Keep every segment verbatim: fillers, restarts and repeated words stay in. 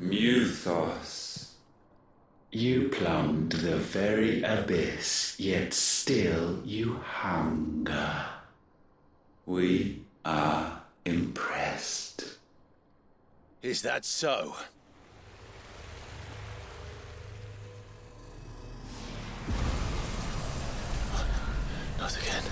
Muthos, you plumbed the very abyss, yet still you hunger. We are impressed. Is that so? Not again.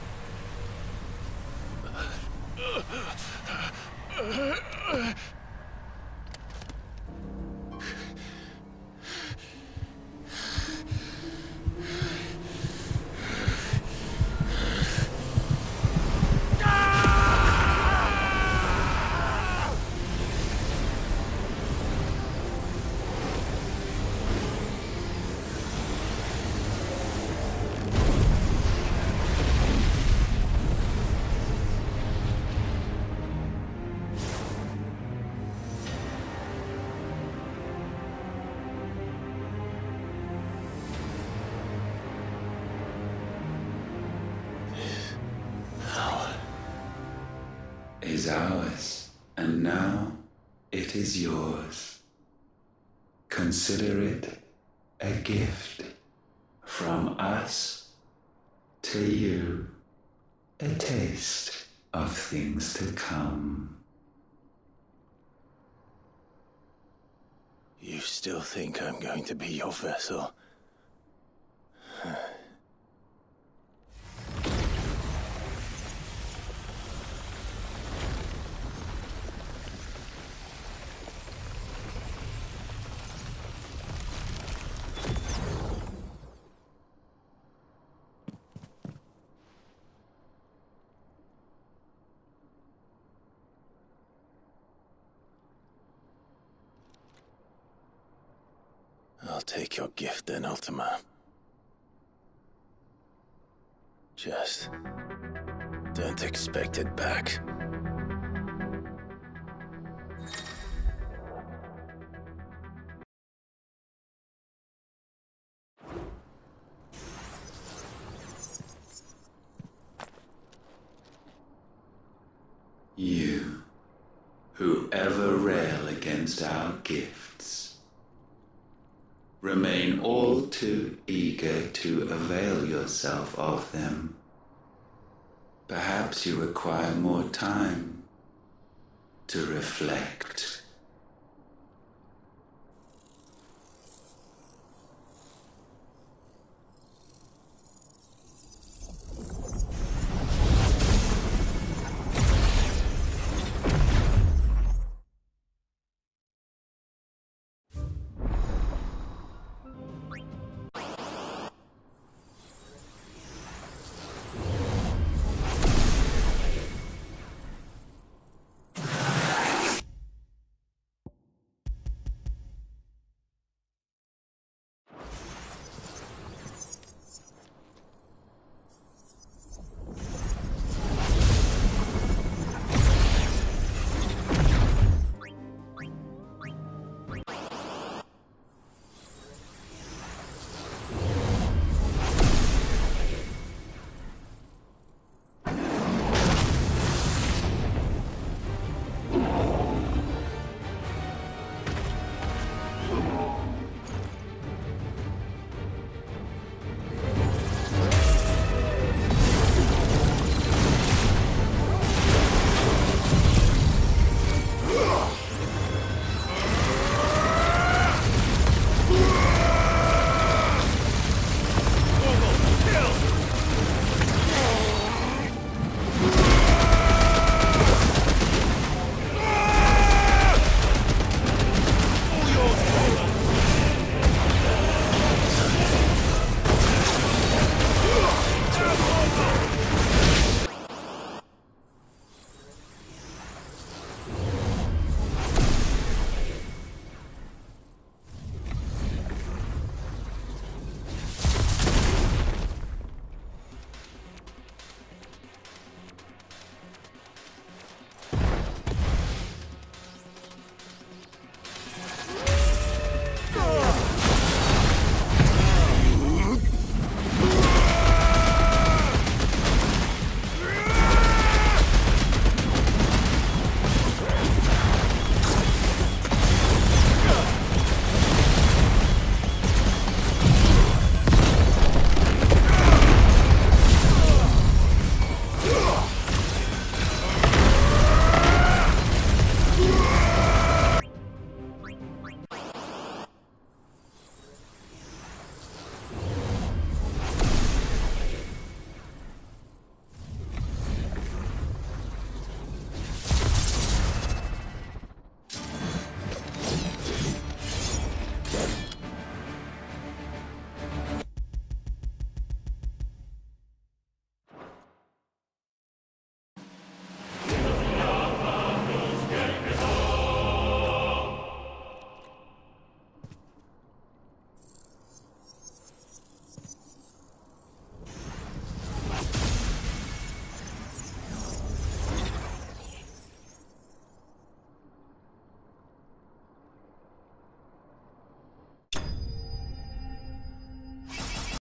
Is ours, and now it is yours. Consider it a gift from us to you, a taste of things to come. You still think I'm going to be your vessel? I'll take your gift then, Ultima. Just don't expect it back. You, who ever rail against our gifts, remain all too eager to avail yourself of them. Perhaps you require more time to reflect.